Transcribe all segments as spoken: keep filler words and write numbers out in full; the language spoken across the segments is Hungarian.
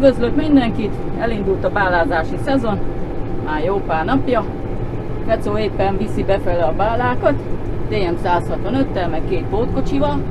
Üdvözlök mindenkit! Elindult a bálázási szezon, már jó pár napja. Fecó éppen viszi befele a bálákat, té em száz hatvanöttel, meg két pótkocsival.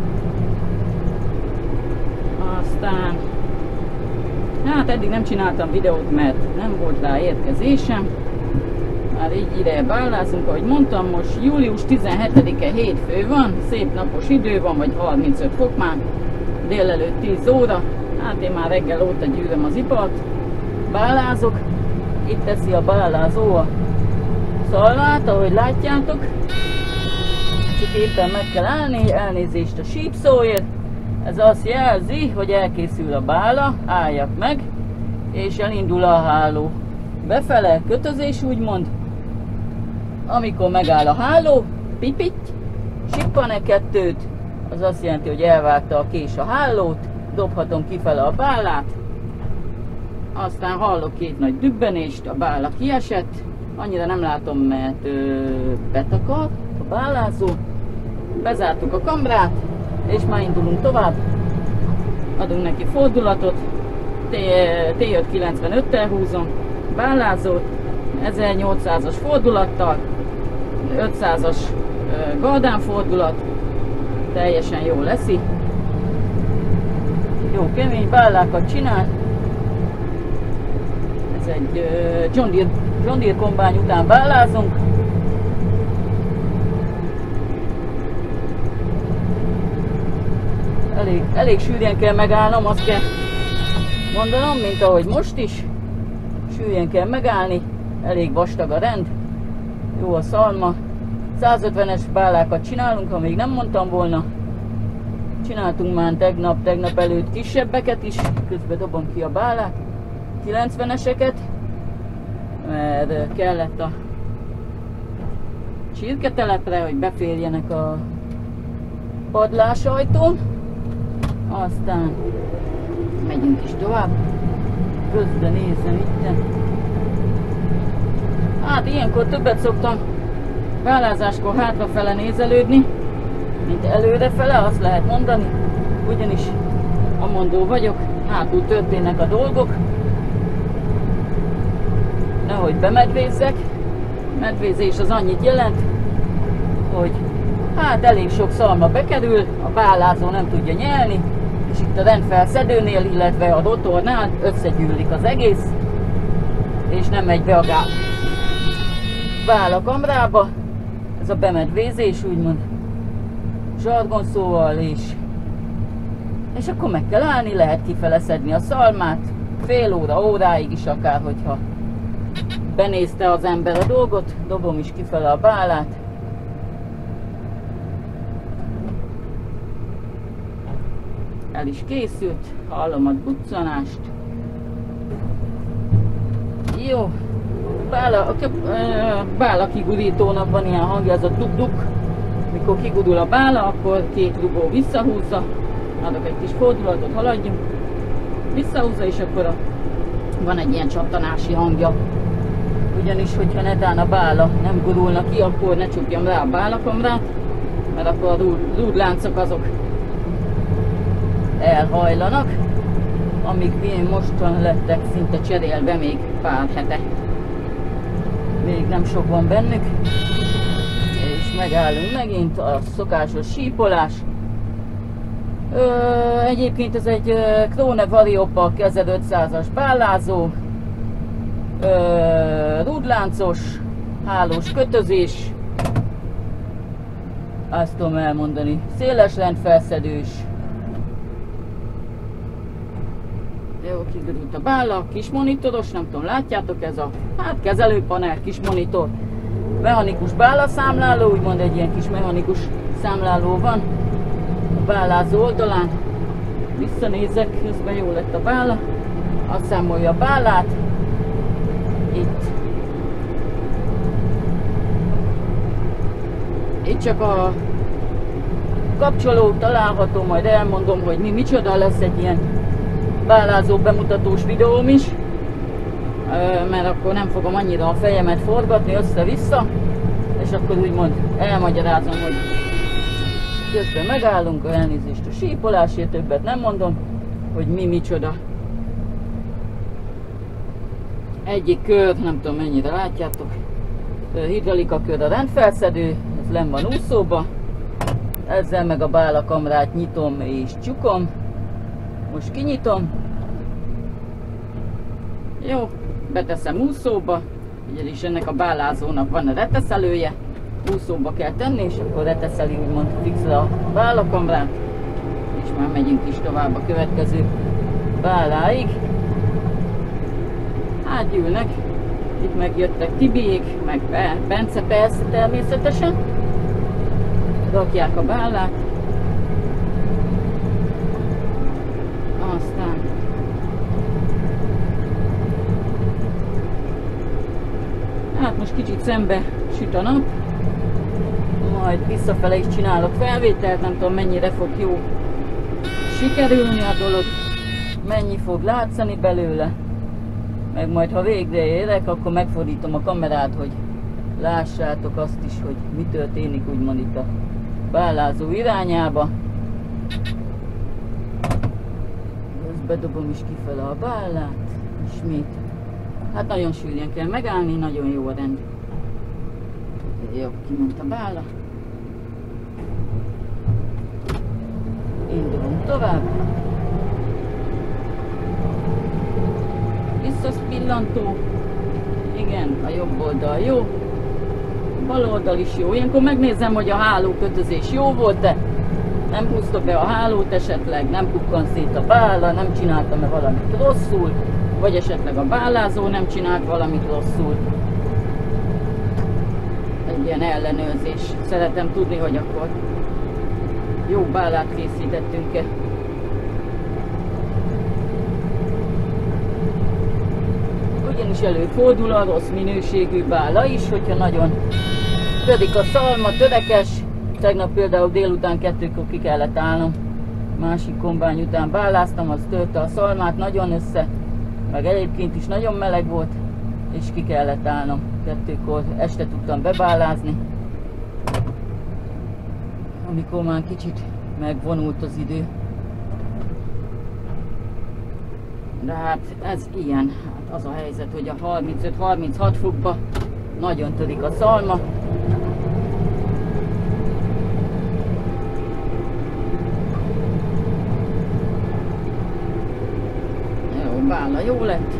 Aztán, hát eddig nem csináltam videót, mert nem volt rá érkezésem. Már így ideje bálázunk, ahogy mondtam, most július tizenhetedike, hétfő van, szép napos idő van, vagy harmincöt fok már, délelőtt tíz óra. Hát én már reggel óta gyűröm az ipart, bálázok, itt teszi a bálázó a szalvát, ahogy látjátok. Csak éppen meg kell állni, elnézést a sípszóért. Ez azt jelzi, hogy elkészül a bála, álljak meg, és elindul a háló. Befele kötözés úgymond. Amikor megáll a háló, pipit, sippan-e kettőt, az azt jelenti, hogy elvágta a kés a hálót, dobhatom kifele a bálát, aztán hallok két nagy dübbenést, a bála kiesett, annyira nem látom, mert ö, betakar a bálázó, bezártuk a kamrát, és már indulunk tovább, adunk neki fordulatot, té öt kilencvenöttel húzom, bálázót, ezernyolcszázas fordulattal, ötszázas gardán fordulat, teljesen jól leszi. Jó kemény bállákat csinál. Ez egy uh, John Deere, John Deere kombány után bálázunk. Elég, elég sűrűen kell megállnom, azt kell mondanom, mint ahogy most is. Sűrűen kell megállni, elég vastag a rend, jó a szalma. százötvenes bálákat csinálunk, ha még nem mondtam volna. Csináltunk már tegnap, tegnap előtt kisebbeket is, közben dobom ki a bálát, kilencveneseket, mert kellett a csirketelepre, hogy beférjenek a padlásajtón. Aztán megyünk is tovább, közben nézem itten. Hát ilyenkor többet szoktam bálázáskor hátrafele nézelődni, mint előrefele, azt lehet mondani, ugyanis amondó vagyok, hátul történnek a dolgok, nehogy bemedvézzek. Medvézés az annyit jelent, hogy hát elég sok szalma bekerül, a bálázó nem tudja nyelni, és itt a rendfelszedőnél, illetve a rotornál összegyűlik az egész, és nem megy be a gál. Bála kamrába, ez a bemedvézés úgymond, zsargon szóval, és, és akkor meg kell állni, lehet kifele szedni a szalmát, fél óra, óráig is akár, hogyha benézte az ember a dolgot, dobom is kifele a bálát. El is készült, hallom a buccanást. Jó, bála, a bála kigurítónak van ilyen hangja, ez a duk-duk. Mikor kigudul a bála, akkor két rugó visszahúzza, adok egy kis fordulatot, haladjunk, visszahúzza, és akkor a, van egy ilyen csattanási hangja. Ugyanis, hogyha netán a bála nem gurulna ki, akkor ne csukjam rá a bálakamrát, mert akkor a rúdláncok azok elhajlanak, amíg én mostan lettek szinte cserélve még pár hete. Még nem sok van bennük. És megállunk megint, a szokásos sípolás. Ö, egyébként ez egy Krone Variopak ezerötszázas bálázó, ö, rúdláncos, hálós kötözés, azt tudom elmondani, széles rendfelszedős. Jó, kigurult a bála, kis monitoros, nem tudom, látjátok, ez a hát kezelőpanel, kis monitor, mechanikus bálaszámláló, úgymond egy ilyen kis mechanikus számláló van a bálázó oldalán. Visszanézek, közben jó lett a bála, azt számolja a bálát, itt. Itt csak a kapcsoló található, majd elmondom, hogy mi micsoda, lesz egy ilyen bálázó bemutatós videóm is, mert akkor nem fogom annyira a fejemet forgatni össze-vissza, és akkor úgymond elmagyarázom, hogy közben megállunk, elnézést a sípolásért, többet nem mondom, hogy mi micsoda. Egyik kör, nem tudom mennyire látjátok, hidraulika kör a rendfelszedő, ez lenn van úszóba. Ezzel meg a bálakamrát nyitom és csukom. Most kinyitom. Jó, beteszem úszóba. Ugyanis ennek a bálázónak van a reteszelője. Úszóba kell tenni, és akkor reteszeli úgymond fixre a bálakamrát. És már megyünk is tovább a következő báláig. Átgyűlnek. Itt megjöttek Tibiék, meg Bence persze természetesen. Rakják a bálát. Aztán hát most kicsit szembe süt a nap. Majd visszafele is csinálok felvételt, nem tudom mennyire fog jó sikerülni a dolog, mennyi fog látszani belőle. Meg majd ha végre érek, akkor megfordítom a kamerát, hogy lássátok azt is, hogy mi történik úgymond itt a bálázó irányába. Ezt bedobom is kifele a bálát, ismét. Hát nagyon sűrűen kell megállni, nagyon jó a rend. Jó, kiment a bála. Indulunk tovább. Visszaszpillantó. Igen, a jobb oldal jó. A bal oldal is jó. Ilyenkor megnézem, hogy a hálókötözés jó volt-e. Nem húzta be a hálót esetleg, nem kukkan szét a bála, nem csináltam-e valamit rosszul, vagy esetleg a bálázó nem csinált valamit rosszul. Egy ilyen ellenőrzés. Szeretem tudni, hogy akkor jó bálát készítettünk-e. Ugyanis előfordul a rossz minőségű bála is, hogyha nagyon törik a szalma, törekes. Tegnap például délután kettőkor ki kellett állnom. Másik kombány után báláztam, az törte a szalmát nagyon össze, meg egyébként is nagyon meleg volt, és ki kellett állnom. Kettőkor este tudtam bebálázni, amikor már kicsit megvonult az idő. De hát ez ilyen, hát az a helyzet, hogy a harmincöt-harminchat fokba nagyon törik a szalma. Jó, bála jó lett.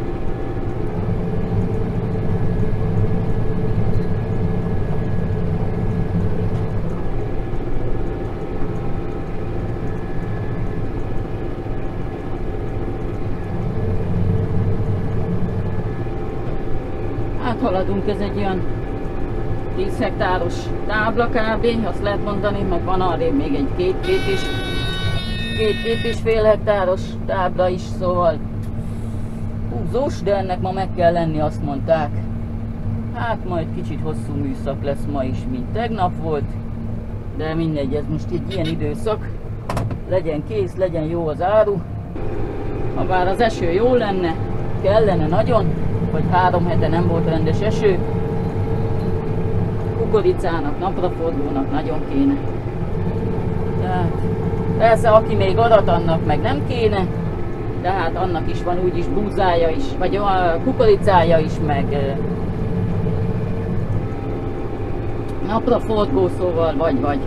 Haladunk, ez egy olyan tíz hektáros tábla kb. Azt lehet mondani, meg van arrébb még egy két, két és, két, két és fél hektáros tábla is, szóval húzós, de ennek ma meg kell lenni, azt mondták. Hát majd kicsit hosszú műszak lesz ma is, mint tegnap volt, de mindegy, ez most egy ilyen időszak. Legyen kész, legyen jó az áru. Ha bár az eső jó lenne, kellene nagyon, hogy három hete nem volt rendes eső. Kukoricának, napraforgónak nagyon kéne. Tehát, persze, aki még adat, annak meg nem kéne, de hát annak is van úgyis búzája is, vagy a kukoricája is, meg napraforgó, szóval vagy vagy.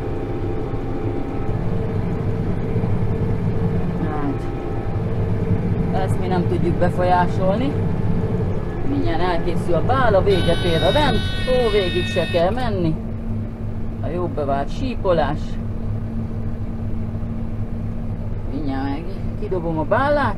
Hát, ezt mi nem tudjuk befolyásolni. Mindjárt elkészül a bála, véget ér a rend, ó, végig se kell menni. A jó bevált sípolás. Mindjárt meg kidobom a bálát.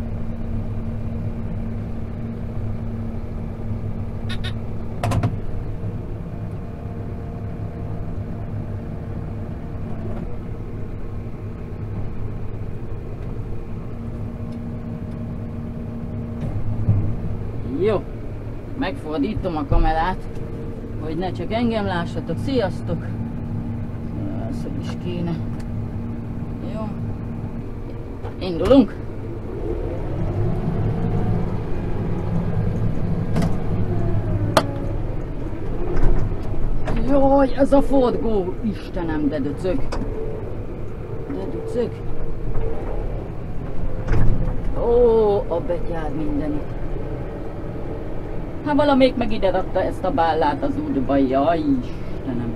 Jó, megfordítom a kamerát, hogy ne csak engem lássatok. Sziasztok! Ez is kéne. Jó. Indulunk! Jaj, ez a forgó! Istenem, de döcög! De döcög! Ó, a betyár mindenit! Hát valamelyik meg ide rakta ezt a bállát az útba, jaj Istenem.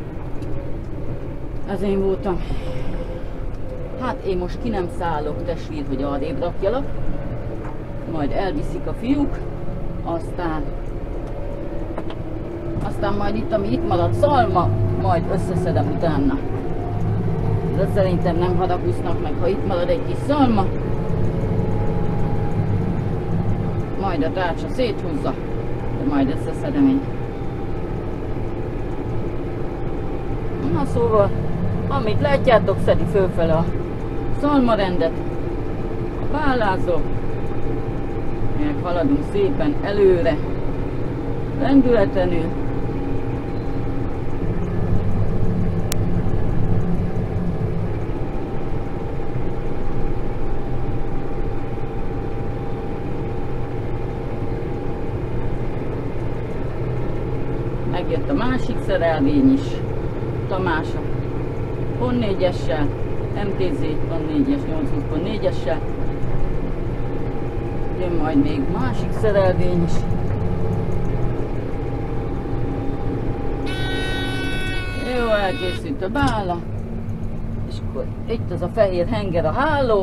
Ez én voltam. Hát én most ki nem szállok, testvér, hogy arrébb rakjalak. Majd elviszik a fiúk, aztán aztán majd itt, ami itt maradt szalma, majd összeszedem utána. De szerintem nem haragusznak meg, ha itt marad egy kis szalma. Majd a tárcsa széthúzza, de majd összeszedem én. Na szóval, amit látjátok, szedi fölfele a szalmarendet, bálázok, meg haladunk szépen előre, lendületlenül. Megjött a másik szerelvény is, Tamás a pont négyessel, em té zé pont négyes, nyolcvanhúsz pont négyessel. Jön majd még másik szerelvény is. Jó, elkészült a bála. És akkor itt az a fehér henger a háló.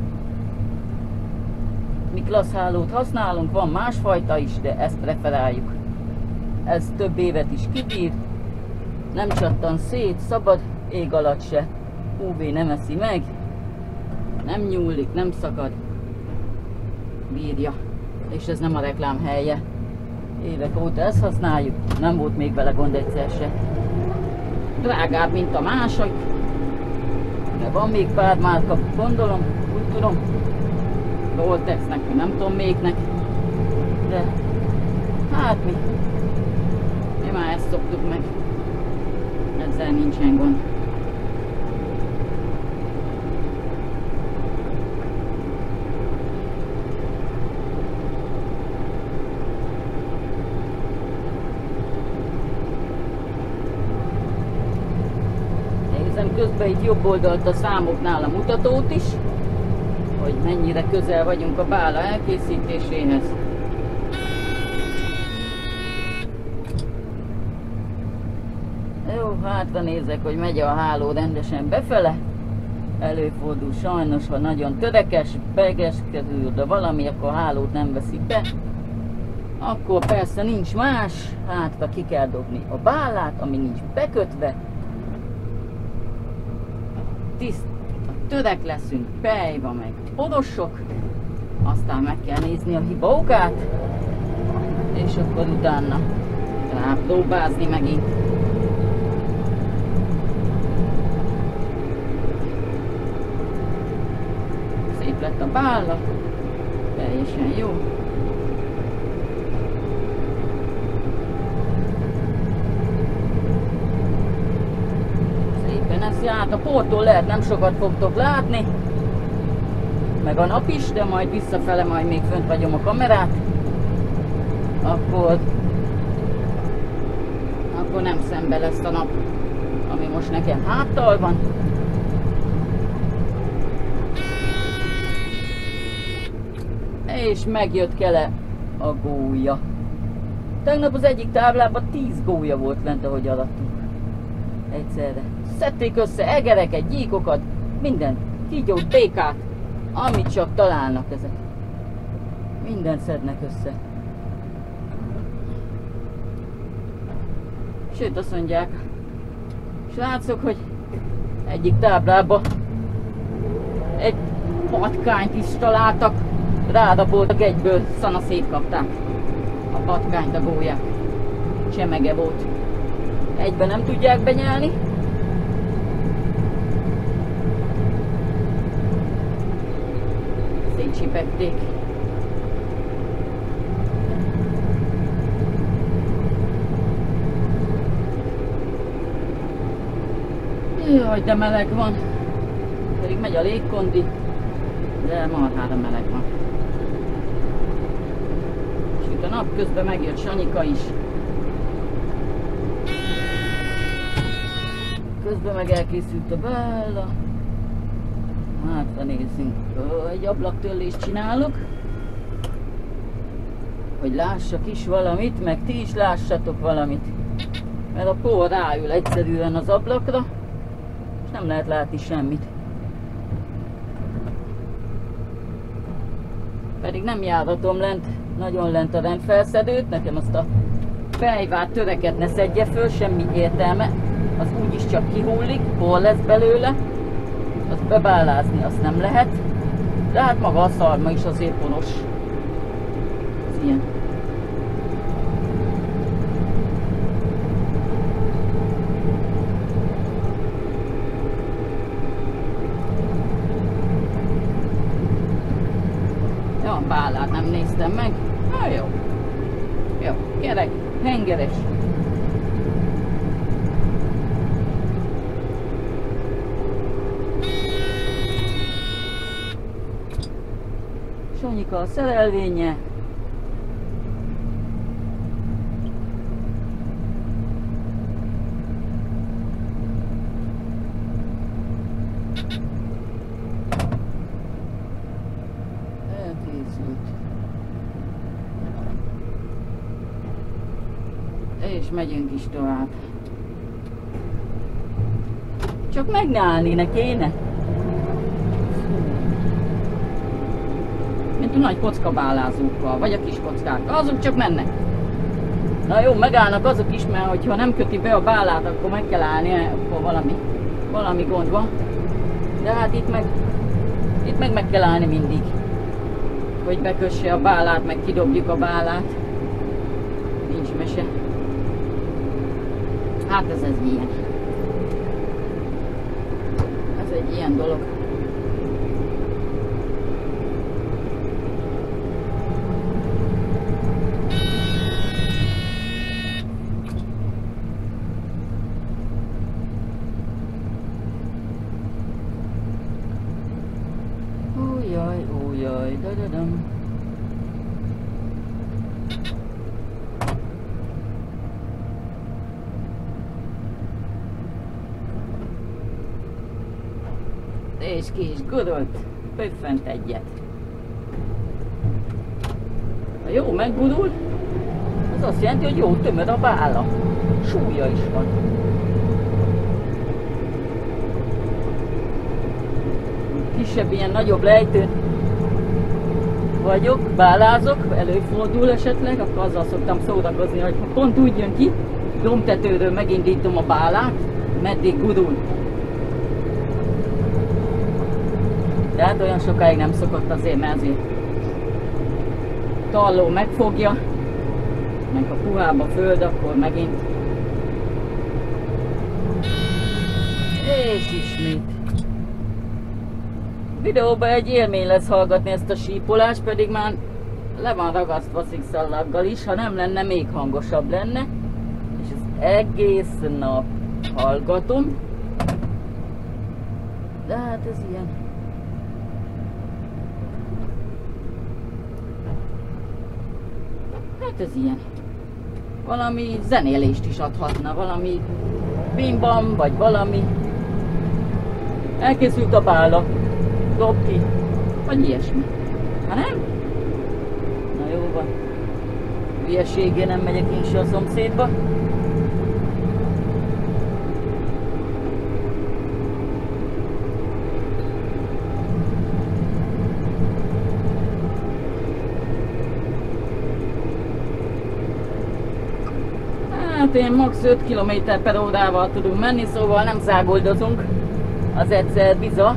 Mi klassz hálót használunk, van másfajta is, de ezt preferáljuk. Ez több évet is kibír, nem csattan szét, szabad ég alatt se, ú vé nem eszi meg, nem nyúlik, nem szakad, bírja, és ez nem a reklám helye. Évek óta ezt használjuk, nem volt még vele gond egyszer se. Drágább, mint a mások, de van még pár márka, gondolom, úgy tudom, Roltexnek, nem tudom melyiknek, de hát mi, mi már ezt szoktuk meg, ezzel nincsen gond. Nézem közben itt jobb oldalt a számoknál a mutatót is, hogy mennyire közel vagyunk a bála elkészítéséhez. Jó, hátra nézek, hogy megy a háló rendesen befele. Előfordul sajnos, ha nagyon törekes, begeskedül, de valami, akkor a hálót nem veszik be. Akkor persze nincs más, hátra ki kell dobni a bálát, ami nincs bekötve. Tiszt, törek leszünk, pejva meg orosok. Aztán meg kell nézni a hiba okát, és akkor utána rápróbázni megint. Szép lett a bála, teljesen jó. Szépen ez járt, a portól lehet nem sokat fogtok látni, meg a nap is, de majd visszafele, majd még fönt vagyom a kamerát, akkor, akkor nem szembe lesz a nap, ami most nekem háttal van. És megjött Kele a gólya. Tegnap az egyik táblában tíz gólya volt lent, ahogy alattunk. Egyszerre. Szedték össze egereket, gyíkokat, mindent, kígyót, békát, amit csak találnak ezek. Mindent szednek össze. Sőt, azt mondják, srácok, hogy egyik táblában egy patkányt is találtak, rádaboltak egyből, szana szétkapták a patkányt, a gólyát. Csemege volt. Egyben nem tudják benyelni. Szétcsipették. Jaj, de meleg van. Pedig megy a légkondi, de marhára meleg van. Süt a nap, közben megjött Sanyika is. Közben meg elkészült a bála. Hátra nézzünk. Egy ablaktörlést csinálok. hogy lássak is valamit, meg ti is lássatok valamit. Mert a por ráül egyszerűen az ablakra, és nem lehet látni semmit. Pedig nem járhatom lent, nagyon lent a rendfelszedőt, nekem azt a fejvát töreket ne szedje föl, semmi értelme, az úgyis csak kihullik, por lesz belőle, azt bebálázni azt nem lehet, de hát maga a szarma is azért poros. Ez ilyen. Ja, a bálát nem néztem meg. Na jó. Jó, gyerek, hengeres. Sanyika a szerelvénye. Elkészült. És megyünk is tovább. Csak meg ne állni, ne kéne. Mint a nagy kockabálázókkal, vagy a kis kockákkal, azok csak mennek. Na jó, megállnak azok is, mert hogyha nem köti be a bálát, akkor meg kell állni, akkor valami, valami gond van. De hát itt meg, itt meg meg kell állni mindig. Hogy bekösse a bálát, meg kidobjuk a bálát. Nincs mese. Hát ez ez ilyen. Ez egy ilyen dolog. Ójjaj, ójjaj, dadadam. És ki is gudolt, pöffent egyet. Ha jó meggudul, az azt jelenti, hogy jó tömör a bála. Súlya is van. Kisebb, ilyen nagyobb lejtőn vagyok, bálázok, előfordul esetleg, akkor azzal szoktam szórakozni, hogy pont úgy jön ki, dombtetőről megindítom a bálát, meddig gudul. De hát olyan sokáig nem szokott azért, mert azért talló megfogja, meg a puhába föld, akkor megint. És ismét. Videóban egy élmény lesz hallgatni ezt a sípolást, pedig már le van ragasztva szikszallaggal is, ha nem lenne, még hangosabb lenne. És ezt egész nap hallgatom. De hát ez ilyen. Hát ez ilyen. Valami zenélést is adhatna, valami bim-bam, vagy valami. Elkészült a bála. Dob ki, vagy ilyesmi. Ha nem? Na jó van. Hülyeségé nem megyek én se a szomszédba. Hát én max. öt kilométer per órával tudunk menni, szóval nem száguldozunk. Az egyszer biza.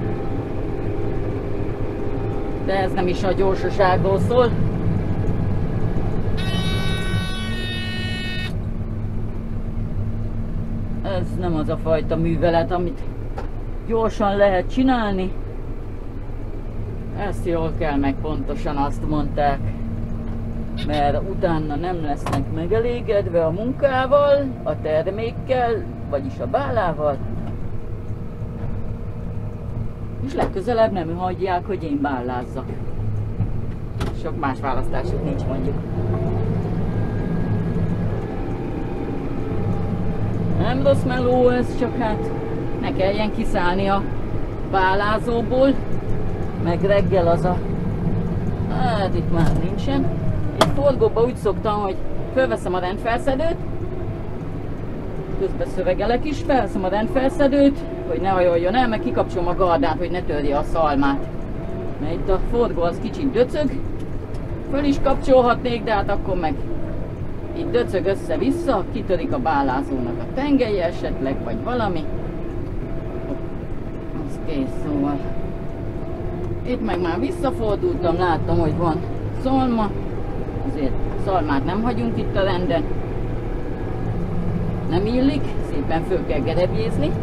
De ez nem is a gyorsaságról szól. Ez nem az a fajta művelet, amit gyorsan lehet csinálni. Ezt jól kell, meg pontosan azt mondták. Mert utána nem lesznek megelégedve a munkával, a termékkel, vagyis a bálával. És legközelebb nem hagyják, hogy én bálázzak. Sok más választásuk nincs, mondjuk. Nem rossz meló ez, csak hát ne kelljen kiszállni a bálázóból, meg reggel az a Hát itt már nincsen. Itt forgóba úgy szoktam, hogy fölveszem a rendfelszedőt, közben szövegelek is, felveszem a rendfelszedőt, hogy ne hajoljon el, meg kikapcsolom a gardát, hogy ne törje a szalmát. Mert itt a forgó az kicsit döcög, föl is kapcsolhatnék, de hát akkor meg itt döcög össze-vissza, kitörik a bálázónak a tengelye esetleg, vagy valami. Az kész, szóval. Itt meg már visszafordultam, láttam, hogy van szalma, azért szalmát nem hagyunk itt a renden. Nem illik, szépen föl kell gerebjézni.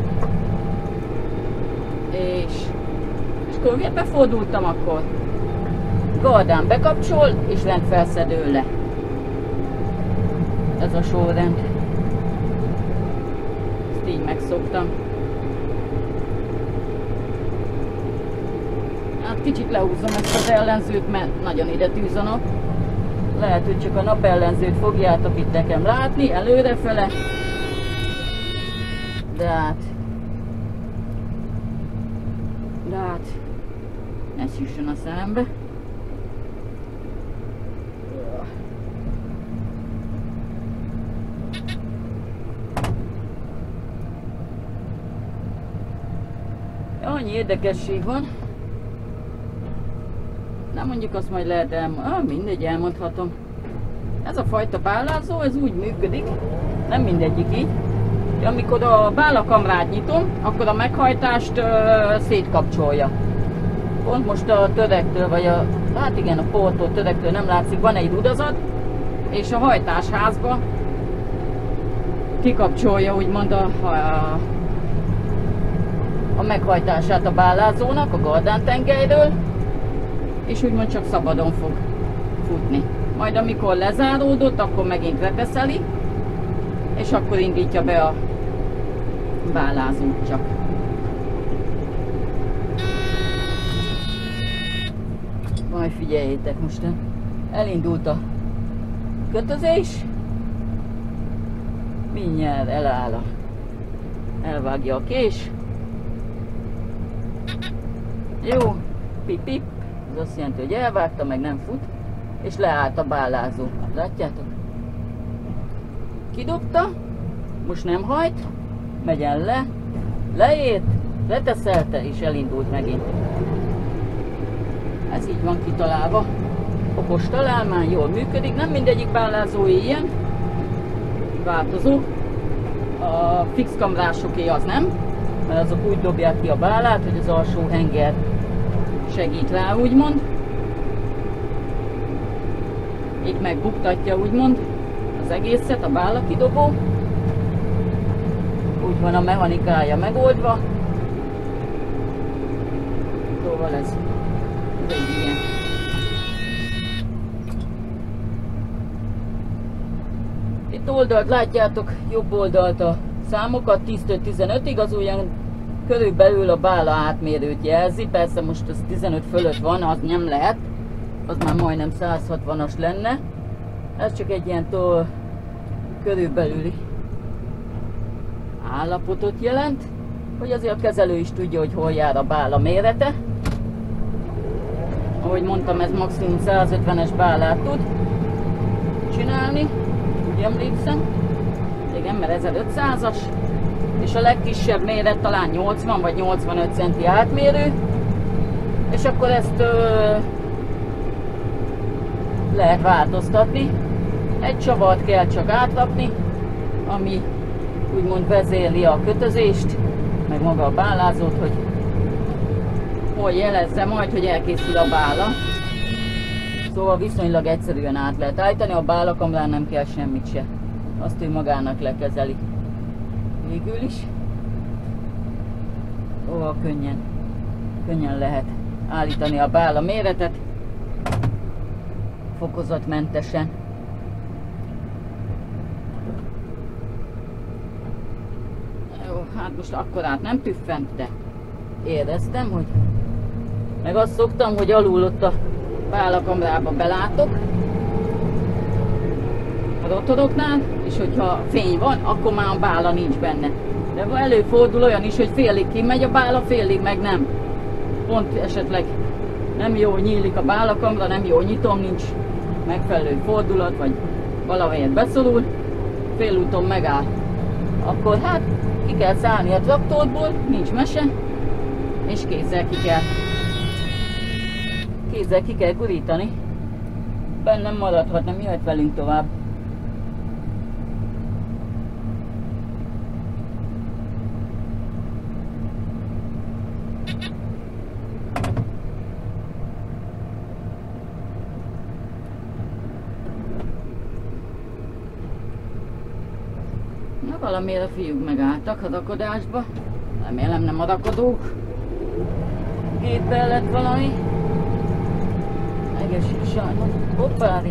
És, és akkor befordultam, akkor gardán bekapcsol, és rendfelszedő le. Ez a sorrend. Ezt így megszoktam. Hát kicsit lehúzom ezt az ellenzőt, mert nagyon ide tűz a nap. Lehet, hogy csak a napellenzőt fogjátok itt nekem látni, előrefele. De hát... De hát... Ne szüssön a szemembe. Annyi érdekesség van. Nem mondjuk azt majd lehet elmondani. Ah, mindegy, elmondhatom. Ez a fajta bálázó, ez úgy működik, nem mindegyik így. Amikor a bálakamrát nyitom, akkor a meghajtást ö, szétkapcsolja. Pont most a törektől, vagy a, hát igen, a portól, törektől nem látszik, van egy rudazat, és a hajtásházba kikapcsolja úgymond a, a, a meghajtását a bálázónak, a gardántengelyről, és úgymond csak szabadon fog futni. Majd amikor lezáródott, akkor megint repeszeli, és akkor indítja be a bálázót csak. Majd figyeljétek, most elindult a kötözés, mindjárt eláll a, elvágja a kés. Jó, pip-pip, az azt jelenti, hogy elvágta, meg nem fut, és leállt a bálázó. Látjátok? Kidobta, most nem hajt, megyen le, leért, leteszelte, és elindult megint. Ez így van kitalálva. Okos találmány, jól működik, nem mindegyik bálázó ilyen, változó. A fix kamrásoké az nem, mert azok úgy dobják ki a bálát, hogy az alsó henger segít rá, úgymond. Itt megbuktatja, úgymond, az egészet, a bálakidobó. Úgy van a mechanikája megoldva. Szóval ez, ez egy ilyen. Itt oldalt látjátok, jobb oldalt a számokat, tíztől tizenötig, az olyan körülbelül a bála átmérőt jelzi. Persze most az tizenöt fölött van, az nem lehet, az már majdnem száz hatvanas lenne. Ez csak egy ilyen tól körülbelüli állapotot jelent, hogy azért a kezelő is tudja, hogy hol jár a bála mérete. Ahogy mondtam, ez maximum száz ötvenes bálát tud csinálni, úgy emlékszem. Igen, mert ezerötszázas, és a legkisebb méret talán nyolcvan vagy nyolcvanöt centi átmérő, és akkor ezt ö, lehet változtatni. Egy csavart kell csak átrakni, ami úgymond vezérli a kötözést, meg maga a bálázót, hogy hol jelezze majd, hogy elkészül a bála. Szóval viszonylag egyszerűen át lehet állítani, a bálakamrán nem kell semmit se. Azt ő magának lekezeli. Végül is. Ó, könnyen, könnyen lehet állítani a bála méretet, fokozatmentesen. Jó, hát most akkorát nem tüffent, de éreztem, hogy meg azt szoktam, hogy alul ott a bálakamrába belátok a rotoroknál, és hogyha fény van, akkor már a bála nincs benne. De előfordul olyan is, hogy félig kimegy a bála, félig meg nem. Pont esetleg nem jól nyílik a bálakamra, nem jól nyitom, nincs megfelelő fordulat, vagy valamelyet beszorul, félúton megáll. Akkor hát ki kell szállni a traktorból, nincs mese, és kézzel ki kell, kézzel ki kell gurítani. Bennem maradhat, nem jöhet velünk tovább. Na, valamiért a fiúk megálltak a rakodásba. Remélem nem a rakodók. Géppel lett valami. Megesik sajnos. Hoppári.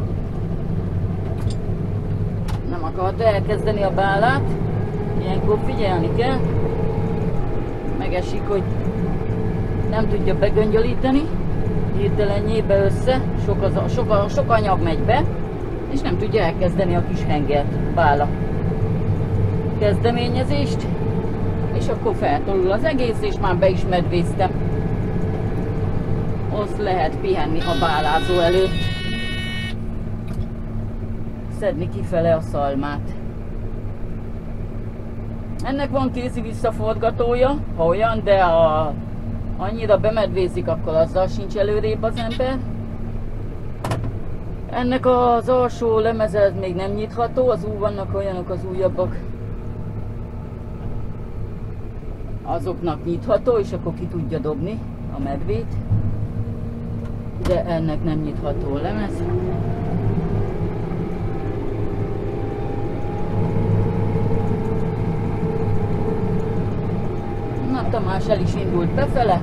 Nem akart elkezdeni a bálát. Ilyenkor figyelni kell. Megesik, hogy nem tudja begöngyölíteni. Hirtelen nyíbe össze. Sok, az, sok, sok anyag megy be. És nem tudja elkezdeni a kis hengert, bála kezdeményezést. És akkor feltolul az egész, és már be is medvéztem. Azt lehet pihenni a bálázó előtt. Szedni kifele a szalmát. Ennek van kézi visszaforgatója, ha olyan, de ha annyira bemedvézik, akkor azzal sincs előrébb az ember. Ennek az alsó lemeze még nem nyitható, az új vannak olyanok az újabbak. Azoknak nyitható, és akkor ki tudja dobni a medvét. De ennek nem nyitható a lemez. Na, Tamás el is indult befele.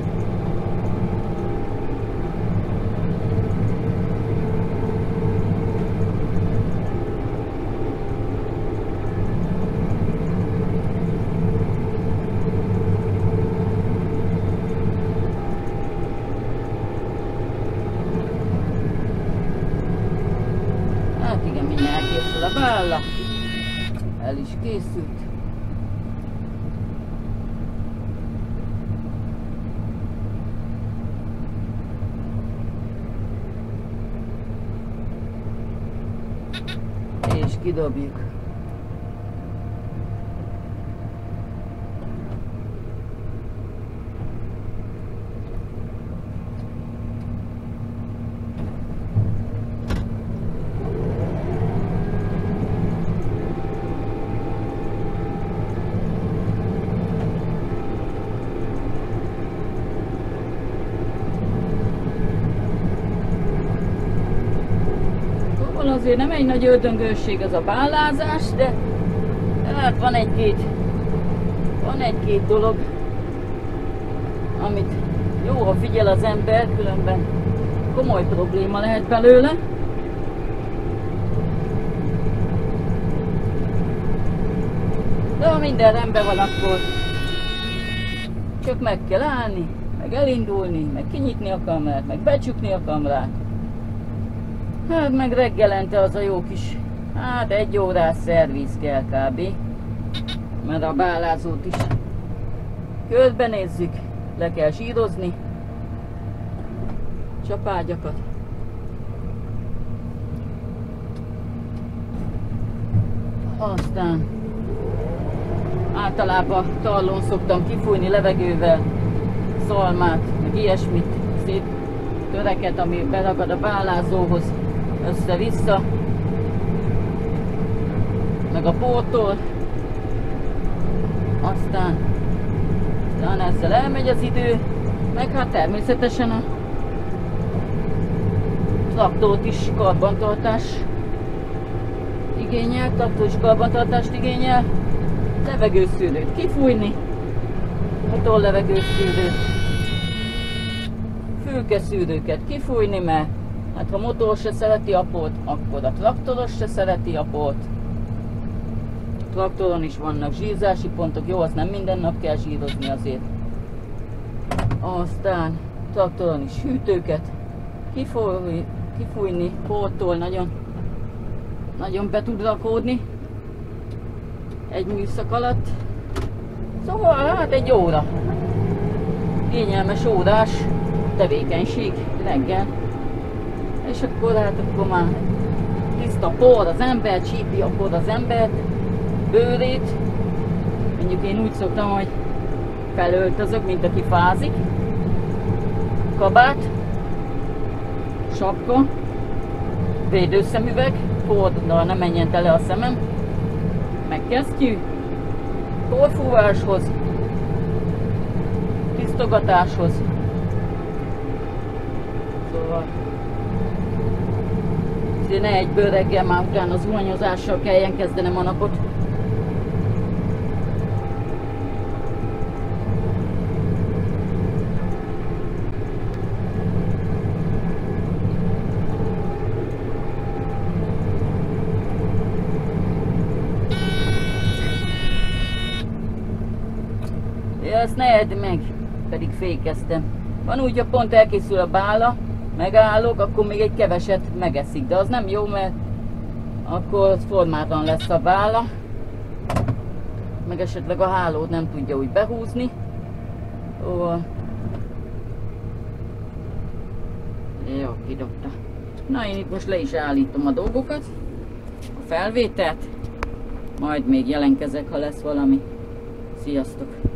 A bála el is készült. És kidobjuk. Azért nem egy nagy ördöngőség az a bálázás, de hát van egy-két van egy-két dolog, amit jó, ha figyel az ember, különben komoly probléma lehet belőle. De ha minden rendben van, akkor csak meg kell állni, meg elindulni, meg kinyitni a kamerát, meg becsukni a kamerát. Hát meg reggelente az a jó kis, hát egy órás szerviz kell kb. Mert a bálázót is körbenézzük, le kell sírozni csapágyakat. Aztán általában tallón szoktam kifújni levegővel szalmát, meg ilyesmit, szép töreket, ami beragad a bálázóhoz, össze-vissza, meg a pótól. Aztán, aztán ezzel elmegy az idő, meg hát természetesen a traktort is karbantartás igényel, traktor is karbantartást igényel, levegőszűrőt kifújni, motor levegőszűrőt, fülkeszűrőket kifújni, mert hát ha motor se szereti a pót, akkor a traktoros se szereti a pót. Traktoron is vannak zsírzási pontok, jó, azt nem minden nap kell zsírozni azért. Aztán traktoron is hűtőket kifújni, kifújni póttól nagyon, nagyon be tud rakódni egy műszak alatt. Szóval hát egy óra, kényelmes órás tevékenység reggel. És akkor hát akkor már tiszta por az ember, csípi a por az embert, bőrét. Mondjuk én úgy szoktam, hogy felöltözök, mint aki fázik. Kabát, sapka, védőszemüveg, porddal ne menjen tele a szemem, meg kesztyű, porfúváshoz, tisztogatáshoz. Szóval azért ne egyből reggel már utána zuhanyozással kelljen kezdenem a napot. Ezt ne edd meg, pedig fékeztem. Van úgy, ha pont elkészül a bála, megállok, akkor még egy keveset megeszik, de az nem jó, mert akkor formátlan lesz a bála, meg esetleg a hálót nem tudja úgy behúzni. Ó, jó, kidobta. Na, én itt most le is állítom a dolgokat, a felvételt, majd még jelentkezek, ha lesz valami. Sziasztok!